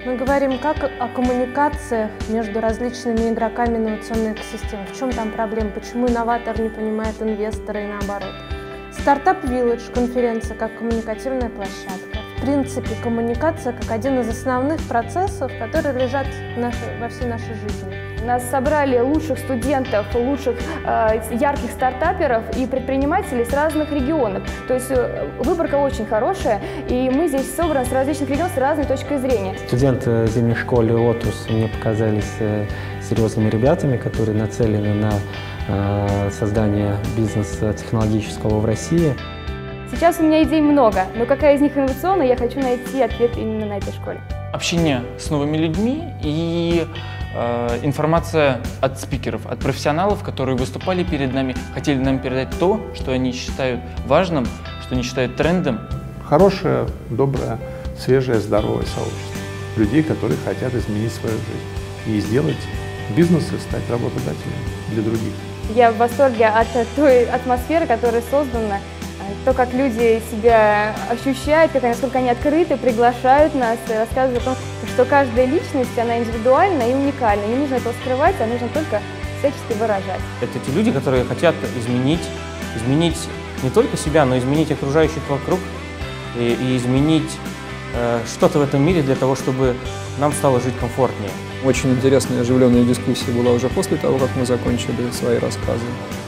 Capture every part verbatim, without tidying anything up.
Мы говорим как о коммуникациях между различными игроками инновационной экосистемы. В чем там проблема? Почему инноватор не понимает инвестора и наоборот? Startup Village – конференция как коммуникативная площадка. В принципе, коммуникация как один из основных процессов, которые лежат в нашей, во всей нашей жизни. Нас собрали лучших студентов, лучших э, ярких стартаперов и предпринимателей с разных регионов. То есть э, выборка очень хорошая, и мы здесь собраны с различных регионов с разной точкой зрения. Студенты зимней школы Lotus мне показались э, серьезными ребятами, которые нацелены на э, создание бизнеса технологического в России. Сейчас у меня идей много, но какая из них инновационная, я хочу найти ответ именно на этой школе. Общение с новыми людьми и э, информация от спикеров, от профессионалов, которые выступали перед нами, хотели нам передать то, что они считают важным, что они считают трендом. Хорошее, доброе, свежее, здоровое сообщество. Людей, которые хотят изменить свою жизнь и сделать бизнес и стать работодателем для других. Я в восторге от той атмосферы, которая создана. То, как люди себя ощущают, как, насколько они открыты, приглашают нас, рассказывают о том, что каждая личность, она индивидуальна и уникальна. Не нужно этого скрывать, а нужно только всячески выражать. Это те люди, которые хотят изменить, изменить не только себя, но изменить окружающих вокруг и, и изменить э, что-то в этом мире для того, чтобы нам стало жить комфортнее. Очень интересная, оживленная дискуссия была уже после того, как мы закончили свои рассказы.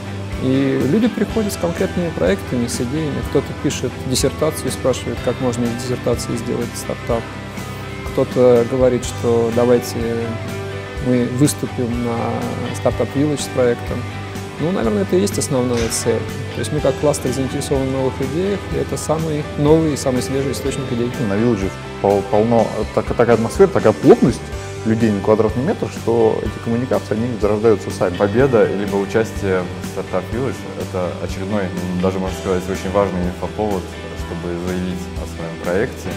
И люди приходят с конкретными проектами, с идеями. Кто-то пишет диссертацию и спрашивает, как можно из диссертации сделать стартап. Кто-то говорит, что давайте мы выступим на Startup Village с проектом. Ну, наверное, это и есть основная цель. То есть мы как кластер заинтересованы в новых идеях, и это самый новый и самый свежий источник идей. На Village полно так, такая атмосфера, такая плотность людей на квадратный метр, что эти коммуникации, они зарождаются сами. Победа либо участие в Startup Village – это очередной, даже можно сказать, очень важный инфоповод, чтобы заявить о своем проекте.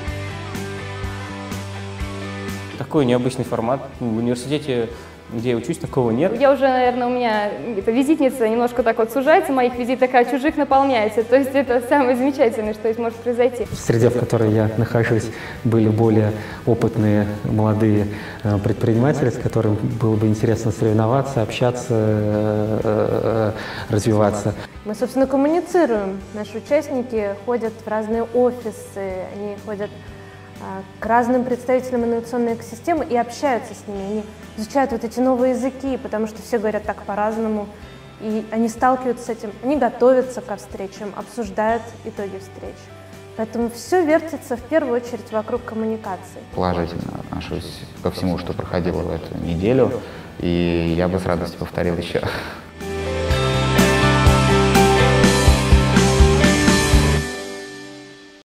Такой необычный формат. В университете, где я учусь, такого нет. Я уже, наверное, у меня эта визитница немножко так вот сужается, моих визиток, а чужих наполняется. То есть это самое замечательное, что здесь может произойти. В среде, в которой я нахожусь, были более опытные молодые предприниматели, с которыми было бы интересно соревноваться, общаться, развиваться. Мы, собственно, коммуницируем. Наши участники ходят в разные офисы, они ходят к разным представителям инновационной экосистемы и общаются с ними. Они изучают вот эти новые языки, потому что все говорят так по-разному, и они сталкиваются с этим, они готовятся ко встречам, обсуждают итоги встреч. Поэтому все вертится в первую очередь вокруг коммуникации. Положительно отношусь ко всему, что проходило в эту неделю, и я бы с радостью повторил еще.